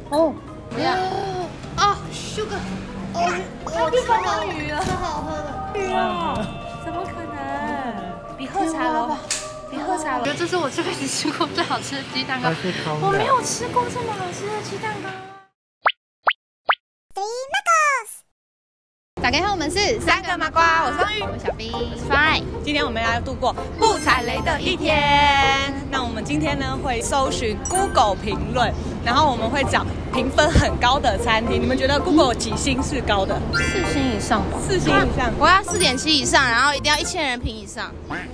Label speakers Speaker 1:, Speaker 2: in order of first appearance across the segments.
Speaker 1: 哦，
Speaker 2: 怎么样？哦，Sugar， 哦，超好鱼了，超好喝的。鱼啊？怎么可能？比喝茶楼，比喝茶楼。我觉得这是我这辈子吃过最好吃的鸡蛋糕。我没有吃过这么好吃的鸡蛋糕。打开后，我们是三个麻瓜，我是双玉，我是小兵，我是 Fine。今天我们要度过不踩雷的一天。那我们今天呢会搜寻 Google 评论，然后我们会找评分很高的餐厅。你们觉得 Google 几星是高的？4星以上吧。4星以上，我要4.7以上，然后一定要1000人评以上。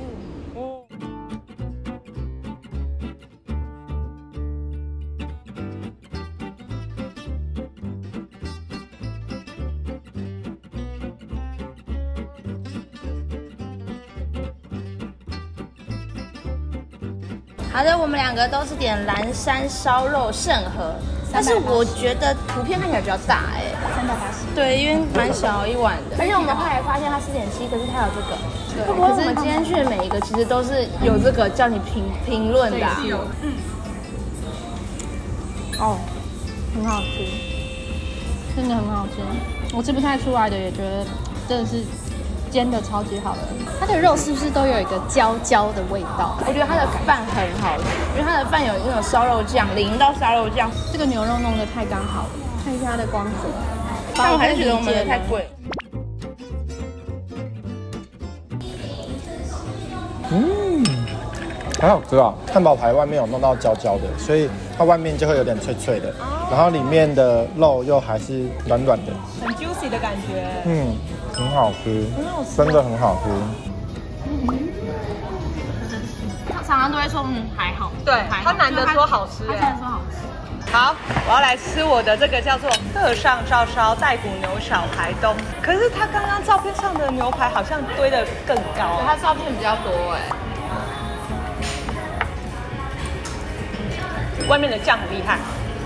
Speaker 2: 好的，我们两个都是点蓝山烧肉盛和，但是我觉得图片看起来比较大380。对，因为蛮小一碗的，而且我们后来发现它4.7，可是它有这个。对，可是我们今天去的每一个其实都是有这个叫你评论的。哦，很好吃，真的很好吃。我吃不太出来的，也觉得真的是。煎的超级好的，它的肉是不是都有一个焦焦的味道？我觉得它的饭很好吃，因为它的饭有那种烧肉酱，淋到烧肉酱。这个牛肉弄得太刚好了，看一下它的光泽。但我还是觉得我们的太贵了。
Speaker 3: 很好吃啊！汉堡排外面有弄到焦焦的，所以它外面就会有点脆脆的，然后里面的肉又还是软软的，
Speaker 1: 很 juicy 的感觉。
Speaker 3: 很好吃，真的很好吃。
Speaker 2: 他常常都会说还好，
Speaker 1: 对，他难得说好吃，
Speaker 2: 他竟然说好吃。
Speaker 1: 好，我要来吃我的这个叫做特上照烧带骨牛小排冻。可是他刚刚照片上的牛排好像堆得更高，
Speaker 2: 他照片比较多
Speaker 1: 外面的酱很厉害，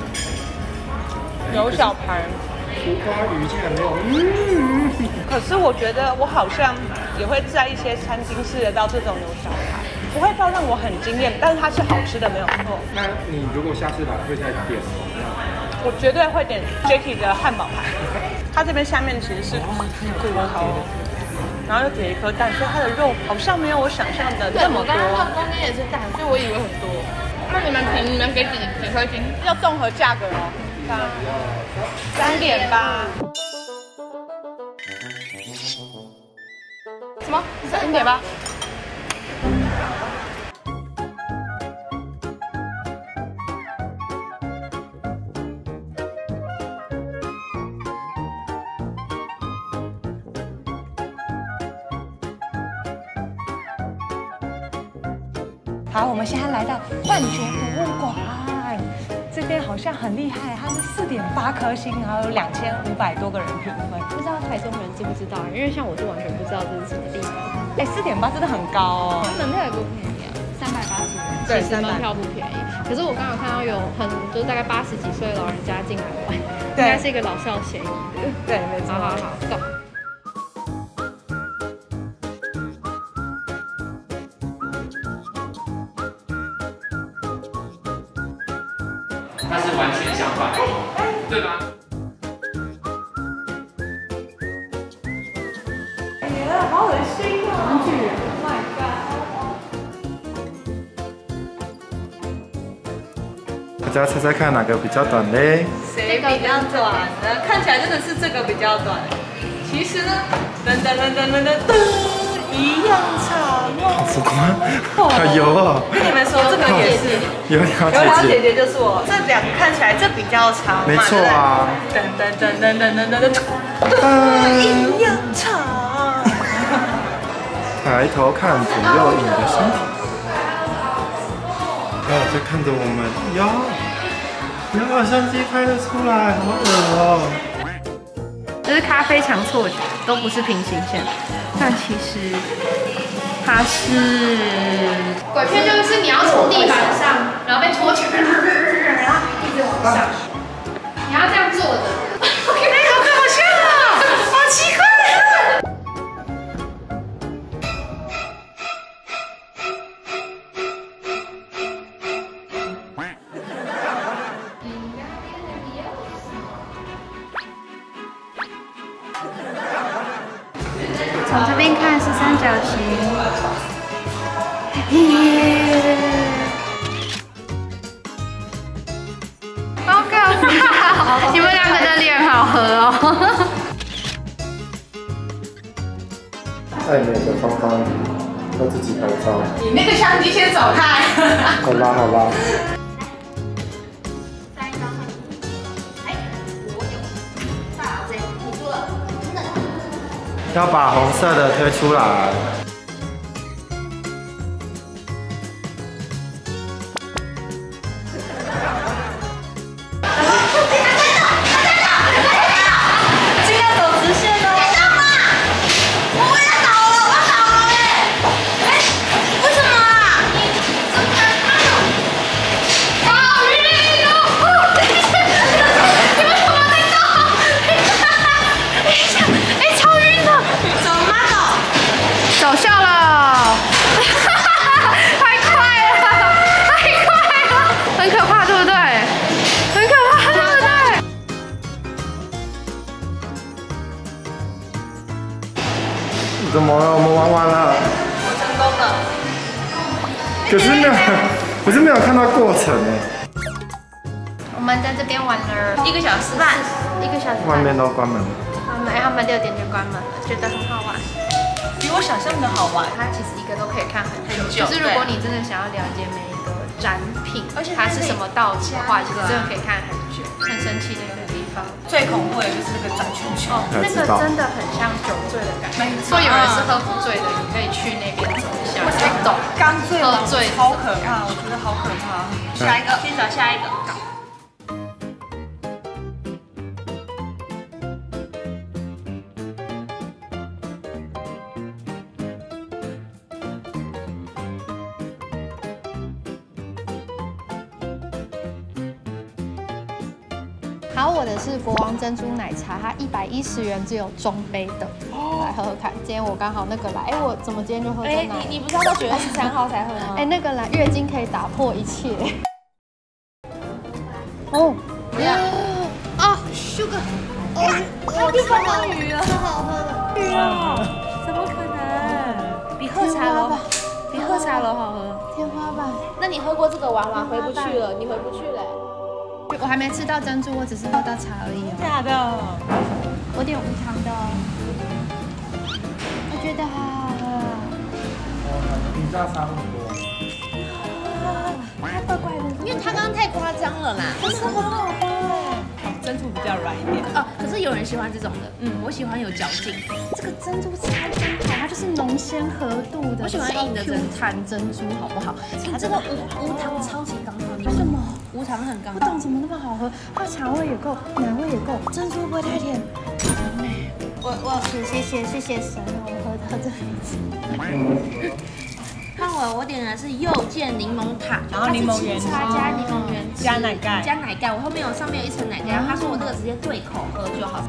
Speaker 1: 牛小排。
Speaker 3: 苦瓜鱼竟然没有，
Speaker 1: 可是我觉得我好像也会在一些餐厅吃得到这种牛小排，不会到让我很惊艳，但是它是好吃的，没有错。
Speaker 3: 那你如果下次来会再点？
Speaker 1: 我绝对会点 Jacky 的汉堡排，它这边下面其实是骨头，然后又叠一颗蛋，所以它的肉好像没有我想象的这么多。
Speaker 2: 我刚刚看中间也是蛋，所以我以为很多。那你们评，你们给几颗星？
Speaker 1: 要综合价格哦。3.8。什么？3.8？好，我们现在来到幻觉博物馆。这边好像很厉害，它是4.8颗星，然后有2500多个人评分。
Speaker 2: 不知道台中人知不知道？因为像我就完全不知道这是什么地方。
Speaker 1: 4.8真的很高哦。
Speaker 2: 门票也不便宜啊，380元。
Speaker 1: 对，
Speaker 2: 其实门票不便宜。可是我刚刚看到有就是大概80几岁的老人家进来玩，应该是一个老少咸宜的。
Speaker 1: 对，没错。
Speaker 2: 好，走。
Speaker 4: 它是完全相反，对吧？
Speaker 1: 好恶心哦！玩具人 ，Oh my god！
Speaker 3: 大家猜猜看哪个比较短嘞？
Speaker 1: 谁比较短呢？看起来真的是这个比较短。其实呢，噔，一样长哦。
Speaker 3: 浮夸，有哦。
Speaker 1: 跟你们说，这个也是。
Speaker 3: 油条姐姐
Speaker 1: 就是我。这两个看起来这比较长，
Speaker 3: 没错啊。
Speaker 1: 噔，一样长。
Speaker 3: 抬头看左右你的身体，在看着我们呀，相机拍得出来，好恶哦。
Speaker 2: 这是咖啡强错觉，都不是平行线，但其实它是鬼片，就是你要从地板上，然后被拖起来，然后一直往上，你要这样坐着。好像啊，好奇怪。 从这边看是三角形。耶！好可怕！你们两个的脸好合哦。
Speaker 3: 爱美的芳芳要自己拍照。
Speaker 1: 你那个相机先走开。
Speaker 3: 好啦好啦。要把红色的推出来。
Speaker 2: 走笑了，太快了，很可怕，对不对？很可怕，对不对？
Speaker 3: 怎么了？我们玩完了。
Speaker 1: 我成功了。
Speaker 3: 可是没有看到过程哎。
Speaker 2: 我们在这边玩了1个小时半，1个小时半。
Speaker 3: 外面都关门了。
Speaker 2: 他们6点就关门了，觉得很好玩。
Speaker 1: 比我想象的好玩。
Speaker 2: 它其实一个都可以看很
Speaker 1: 久。
Speaker 2: 可是如果你真的想要了解每一个展品，而且它是什么道具的话，其实真的可以看很久，很神奇的一个地方。
Speaker 1: 最恐怖的就是那个转圈圈，
Speaker 2: 那个真的很像酒醉的感觉。说有人是喝不醉的，你可以去那边走一下，会懂。
Speaker 1: 刚醉
Speaker 2: 喝醉
Speaker 1: 好可怕，我觉得好可怕。下一个，先找下一个。
Speaker 2: 好，我的是国王珍珠奶茶，它110元，只有中杯的，来喝喝看。今天我刚好那个来，我怎么今天就喝真奶？
Speaker 5: 你不是要到9月13号才喝吗？
Speaker 2: 那个来月经可以打破一切。哦，Sugar，
Speaker 5: 它变成章鱼了，超好喝的。怎么可能？比喝茶楼好喝。
Speaker 2: 天花板。
Speaker 5: 那你喝过这个玩完回不去了，你回不去了。
Speaker 2: 我还没吃到珍珠，我只是喝到茶而已哦。
Speaker 1: 假的？
Speaker 2: 我点无糖的哦。我觉得好好喝。
Speaker 3: 比价差很多。
Speaker 2: 它怪怪的，
Speaker 5: 因为它刚刚太夸张了啦。
Speaker 2: 可是很好喝哎。
Speaker 1: 珍珠比较软一点。
Speaker 5: 哦，可是有人喜欢这种的，我喜欢有嚼劲。
Speaker 2: 这个珍珠超刚好，它就是浓鲜合度的。
Speaker 5: 我喜欢硬的
Speaker 2: 弹珍珠，好不好？
Speaker 5: 它这个无糖超级刚好，
Speaker 2: 为什么？
Speaker 5: 无糖很刚好。
Speaker 2: 不懂怎么那么好喝，它茶味也够，奶味也够，珍珠不会太甜，很美。谢谢神，我喝到这一次。
Speaker 5: 看我点的是柚见柠檬塔，
Speaker 1: 然后柠檬原汁
Speaker 5: 加柠檬原汁
Speaker 1: 加奶盖，
Speaker 5: 我后面上面有一层奶盖，然后他说我这个直接对口喝就好。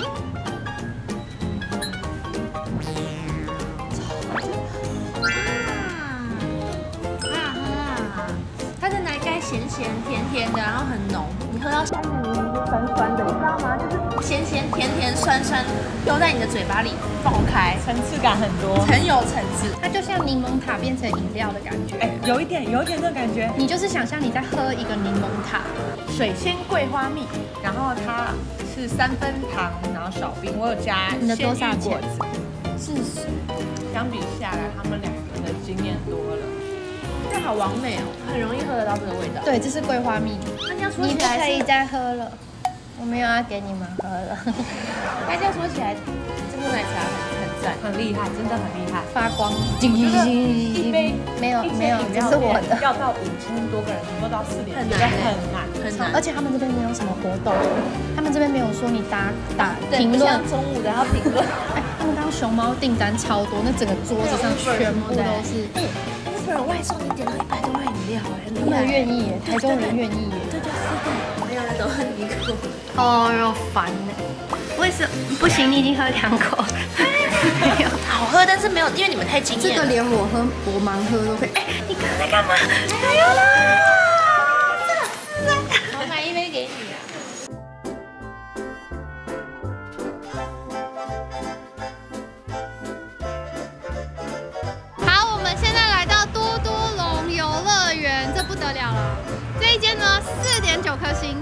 Speaker 5: 它的奶盖咸咸甜甜的，然后很浓，你喝到下面柠檬是酸酸的，你知道吗？就是咸咸甜甜酸酸都在你的嘴巴里爆开，
Speaker 1: 层次感很多，
Speaker 5: 很有层次。
Speaker 2: 它就像柠檬塔变成饮料的感觉，
Speaker 1: 有一点这个感觉。
Speaker 2: 你就是想象你在喝一个柠檬塔，
Speaker 1: 水仙桂花蜜，然后它是3分糖，然后少冰，我有加
Speaker 2: 你的多少钱
Speaker 1: 果子？40。相比下来，他们2个的惊艳多了。
Speaker 5: 这好完美哦，很容易喝得到这个味道。
Speaker 2: 对，这是桂花蜜，
Speaker 5: 那这样说
Speaker 2: 你
Speaker 5: 起来
Speaker 2: 不可以再喝了，我没有要给你们喝了。
Speaker 5: 那这样说起来，珍珠奶茶很赞，
Speaker 1: 很厉害，真的很厉害，
Speaker 2: 发光，
Speaker 1: 一杯
Speaker 2: 没有，这是我的。
Speaker 1: 要到5000多个人能够到4点，
Speaker 5: 很难。
Speaker 2: 而且他们这边没有什么活动，他们这边没有说你打评论，
Speaker 5: 像中午的要评论。
Speaker 2: 他们刚熊猫订单超多，那整个桌子上全部都是。
Speaker 5: 日本人外送你点到100多块饮料，很厉害。
Speaker 2: 他们愿意耶，台中人愿意耶。
Speaker 5: 对，没有人都很离谱。
Speaker 2: 哦哟，烦呢。为什么不行？你已经喝2口。没有，
Speaker 5: 好喝，但是没有，因为你们太惊艳了。
Speaker 2: 这个连我盲喝都可以。你刚刚在干嘛？没有啦。
Speaker 5: 我买1杯给你啊。
Speaker 2: 颗星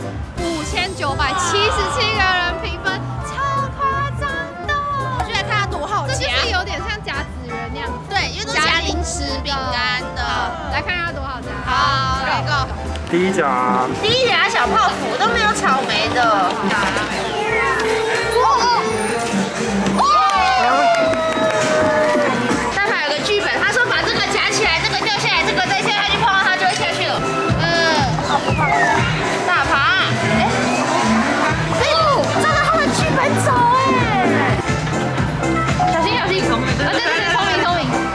Speaker 2: ，5977个人评分，超夸张的。
Speaker 5: 我觉得看它多好
Speaker 2: 这就
Speaker 5: 夹，
Speaker 2: 是有点像夹子仁那样子。
Speaker 5: 对，因为都是夹零食、饼干的。
Speaker 2: 来看看它多好夹。
Speaker 5: 好，来go。
Speaker 3: 第一家，
Speaker 5: 第一夹小泡芙都没有草莓的。但还有个剧本，他说把这个夹起来，这个掉下来，这个再下去碰到它就会下去了。大爬，照着他的剧本走小心小心，聪明，对，聪明。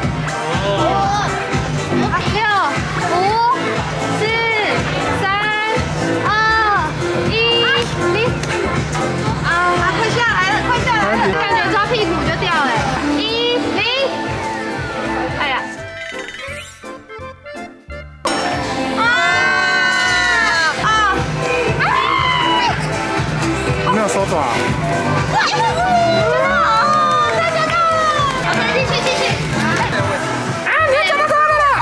Speaker 2: 感觉抓屁股就掉了，1、0，哎呀，
Speaker 3: 我没有手爪。
Speaker 5: 继续。
Speaker 2: 你要抓到它了！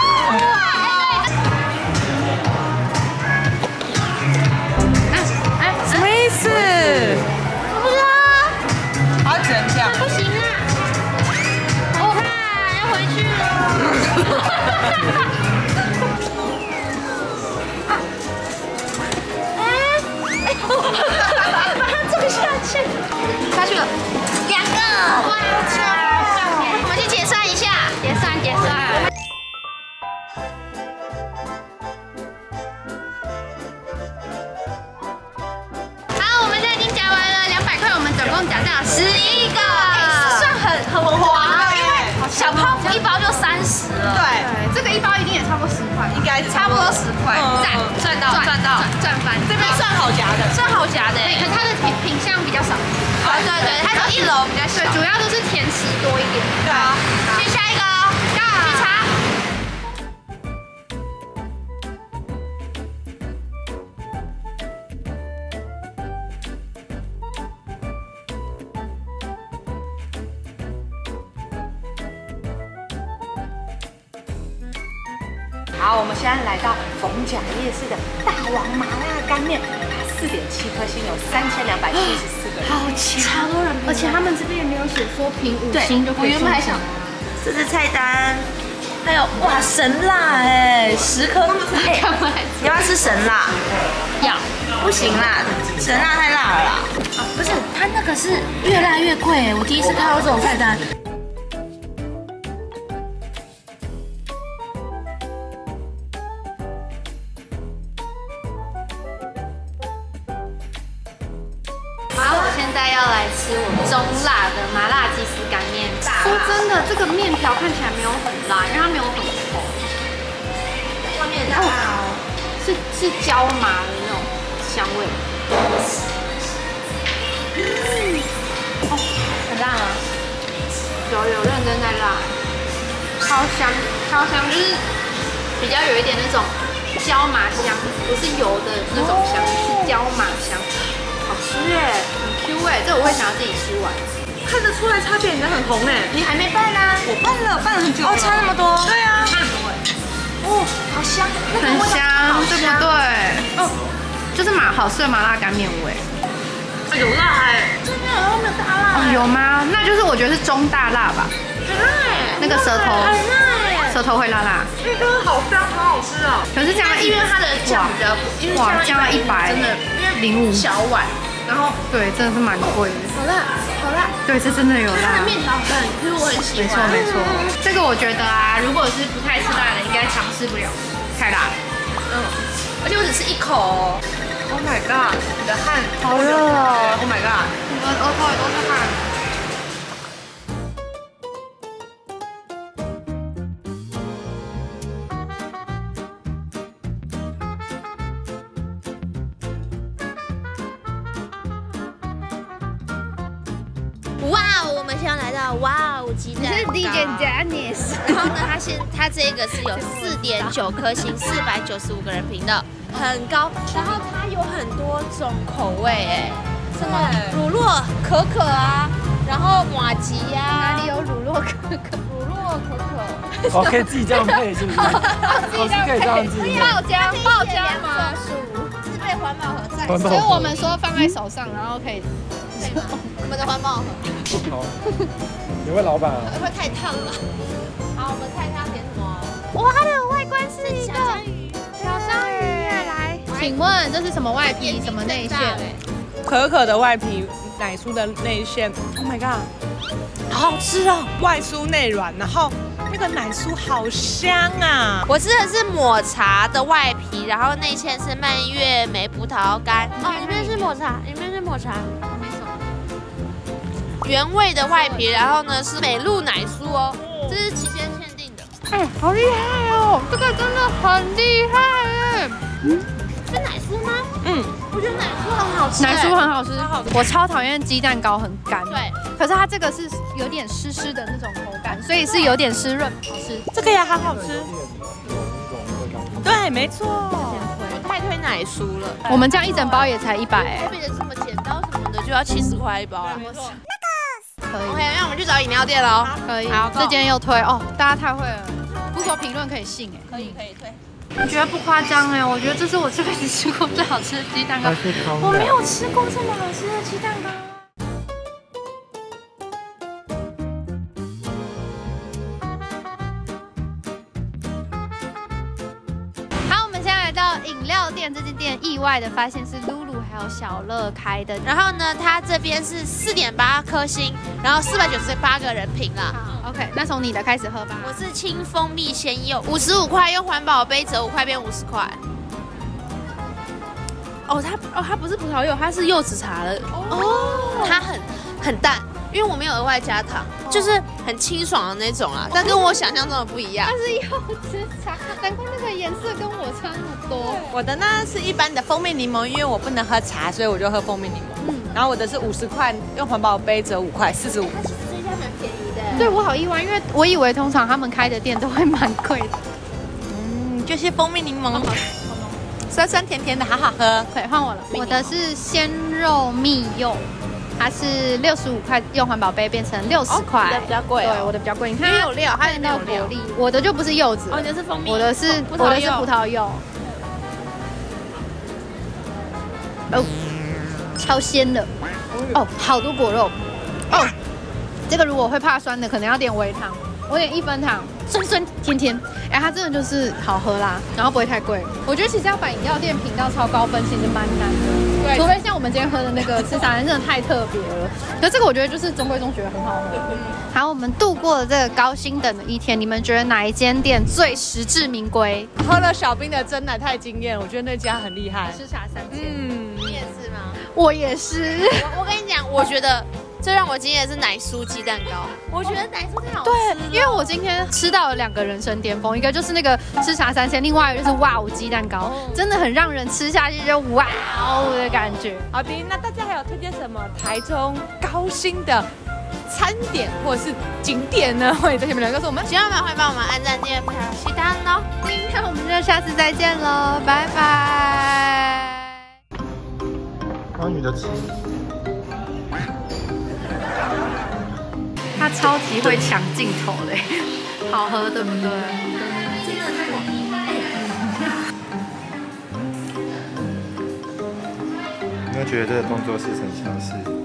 Speaker 1: 什么意思？
Speaker 5: 不知道。
Speaker 1: 它只能这样。
Speaker 5: 不行啊！我看要回去了。把它种下去了，2个，哇，我们去结算一下，结算。好，我们现在已经夹完了200块，我们总共夹到11个，算很划，因为小泡芙一包就30了。
Speaker 1: 对，
Speaker 2: 这个一包一定也差不多10块，
Speaker 1: 应该
Speaker 5: 差不多10块，赚翻，
Speaker 1: 这边算好夹的。
Speaker 5: 算好夹的。
Speaker 2: 可它的品相比较少。
Speaker 5: 对，它是1楼比较小，
Speaker 2: 对，主要都是甜食多一点。
Speaker 1: 对啊。
Speaker 5: 去下一个哦，去查。
Speaker 1: 好，我们现在来到逢甲夜市的大王麻辣干面，它4.7颗星，有3274个人，
Speaker 2: 好强，超多人，而且他们这边也没有写说评5星就可以。
Speaker 5: 我原本还想，这是菜单，还有哇神辣10颗，你要不要吃神辣？
Speaker 2: 要，
Speaker 5: 不行啦，神辣太辣了啦。不是，它那个是越辣越贵我第一次看到这种菜单。
Speaker 2: 好，我现在要来吃我们中辣的麻辣鸡丝干面。说真的，这个面条看起来没有很辣，因为它没有很厚。
Speaker 5: 外面大辣哦，
Speaker 2: 是椒麻的那种香味。
Speaker 5: 很辣吗？
Speaker 2: 有认真在辣，超香，就是比较有一点那种椒麻香，不是油的那种香，是椒麻香。好吃很 Q 这我会想要自己吃完。
Speaker 1: 看得出来差别，你的很红
Speaker 5: 你还没拌啊？
Speaker 1: 我拌了很久了。
Speaker 5: 哦，差那么多。
Speaker 1: 对啊。
Speaker 5: 哦，好香，
Speaker 2: 很香，对不对？哦，就是好吃的麻辣干面味。
Speaker 1: 有辣
Speaker 5: 真的，然后没有大辣。
Speaker 2: 有吗？那就是我觉得是中大辣吧。
Speaker 5: 很辣
Speaker 2: 那个舌头，舌头会辣辣。
Speaker 1: 这个好香，好好吃哦。
Speaker 2: 可是这样
Speaker 5: 因为它的酱比较，因为
Speaker 2: 酱要100，
Speaker 5: 真的，因为
Speaker 2: 05
Speaker 5: 小碗，然后
Speaker 2: 对，真的是蛮贵的。
Speaker 5: 好辣。
Speaker 2: 对，是真的有辣。
Speaker 5: 它的面条很 Q，我很喜欢。
Speaker 2: 没错。这个我觉得啊，如果是不太吃辣的，应该尝试不了，太辣了。
Speaker 5: 而且我只吃1口哦。
Speaker 1: Oh my god， 你的汗
Speaker 2: 好热哦
Speaker 1: ！Oh my god，
Speaker 2: 我额头也都是汗。
Speaker 5: 哇哦，我们现在来到哇哦鸡蛋糕。
Speaker 2: 你是 Dennis。
Speaker 5: 然后呢，它这个是有4.9颗星，495个人评的，很高。然后它有很多种口味什么乳酪可可啊，然后麻吉呀。
Speaker 2: 哪里有乳酪可可？
Speaker 5: 乳酪可可。
Speaker 3: 哦，可以自己这样配是不是？
Speaker 2: 自己这样配，爆浆吗？
Speaker 5: 自备火环保盒在，
Speaker 3: 环保
Speaker 2: 所以我们说放在手上，然后可以。
Speaker 5: 可以吗？我们的环保盒
Speaker 3: 好，你位老板啊？
Speaker 5: 会太烫了。好，我们看一下点什么。哇，它的外观是一个小章鱼耶，来，
Speaker 2: 请问这是什么外皮，什么内馅？
Speaker 1: 可可的外皮，奶酥的内馅。Oh my god， 好好吃哦！外酥内软，然后那个奶酥好香啊！
Speaker 5: 我吃的是抹茶的外皮，然后内馅是蔓越莓葡萄干。哦，里面是抹茶，里面是抹茶。原味的外皮，然后呢是美露奶酥哦，这是期间限定的。
Speaker 2: 哎，好厉害哦！这个真的很厉害哎。
Speaker 5: 是奶酥吗？我觉得奶酥很好吃。
Speaker 2: 奶酥很好吃，
Speaker 1: 超好吃
Speaker 2: 我超讨厌鸡蛋糕很干。
Speaker 5: 对，
Speaker 2: 可是它这个是有点湿湿的那种口感，所以是有点湿润，好吃。
Speaker 1: 这个也好好吃。对，没错。
Speaker 5: 我太推奶酥了。
Speaker 2: 我们这样一整包也才100哎，
Speaker 5: 变得这么剪刀什么的就要70块一包啊。
Speaker 1: 没错。
Speaker 2: 可以
Speaker 5: OK， 那我们去找饮料店喽。
Speaker 2: 可以
Speaker 5: 好，
Speaker 2: 这间又推哦，大家太会了，Google 评论可以信哎。
Speaker 5: 可以推。
Speaker 2: 我觉得不夸张哎，我觉得这是我这辈子吃过最好吃的鸡蛋糕，我没有吃过这么好吃的鸡蛋糕。好，我们现在来到饮料店，这间店意外的发现是露露还有小乐开的，
Speaker 5: 然后呢，它这边是4.8颗星，然后498个人评啦。
Speaker 2: 好 OK， 那从你的开始喝吧。
Speaker 5: 我是清蜂蜜鲜柚，55块，用环保杯折5块变50块。它不是葡萄柚，它是柚子茶的。它很淡，因为我没有额外加糖，就是很清爽的那种啦。但跟我想象中的不一样。
Speaker 2: 它是柚子茶，难怪那个颜色跟我差那么多。
Speaker 1: 我的呢是一般的蜂蜜柠檬，因为我不能喝茶，所以我就喝蜂蜜柠檬。然后我的是50块，用环保杯折5块，45。
Speaker 5: 它其实这家蛮便宜的。
Speaker 2: 对我好意外，因为我以为通常他们开的店都会蛮贵的。
Speaker 1: 就是蜂蜜柠檬，酸酸甜甜的，好好喝。
Speaker 2: 可以换我了，我的是鲜肉蜜柚，它是65块，用环保杯变成60块，
Speaker 5: 你的比较贵哦
Speaker 2: 对，我的比较贵。你看
Speaker 5: 因为有料它
Speaker 2: 看到
Speaker 5: 有料
Speaker 2: 果粒，我的就不是柚子，
Speaker 5: 你的是蜂蜜，
Speaker 2: 我的是
Speaker 5: 葡萄柚。
Speaker 2: 葡萄柚。哦，超鲜的，哦，好多果肉，哦，这个如果会怕酸的，可能要点微糖，我点1分糖，酸酸甜甜，哎，它真的就是好喝啦，然后不会太贵。我觉得其实要把饮料店评到超高分，其实蛮难的，
Speaker 5: 对
Speaker 2: 除非像我们今天喝的那个吃茶真的太特别了。可这个我觉得就是中规中矩，很好喝。好，我们度过了这个高薪等的一天，你们觉得哪一间店最实至名归？
Speaker 1: 喝了小冰的真奶太惊艳，我觉得那家很厉害。
Speaker 2: 吃茶3000。
Speaker 5: 你也是吗？
Speaker 2: 我也是。
Speaker 5: 我跟你讲，我觉得最让我惊艳的是奶酥鸡蛋糕。我觉得奶酥太好吃
Speaker 2: 对
Speaker 5: 了，
Speaker 2: 因为我今天吃到了2个人生巅峰，一个就是那个吃茶3000，另外一个就是哇哦鸡蛋糕，真的很让人吃下去就哇哦的感觉。
Speaker 1: 好的，那大家还有推荐什么台中高薪的餐点或者是景点呢？欢迎在下面留言告诉我们。
Speaker 5: 喜欢的欢迎帮我们按赞、订阅、分享、期待哦。
Speaker 2: 那我们就下次再见喽，拜拜。
Speaker 3: 帮女的吃。
Speaker 2: 他超级会抢镜头的，好喝对不对？
Speaker 3: 你会觉得这个动作似曾相识？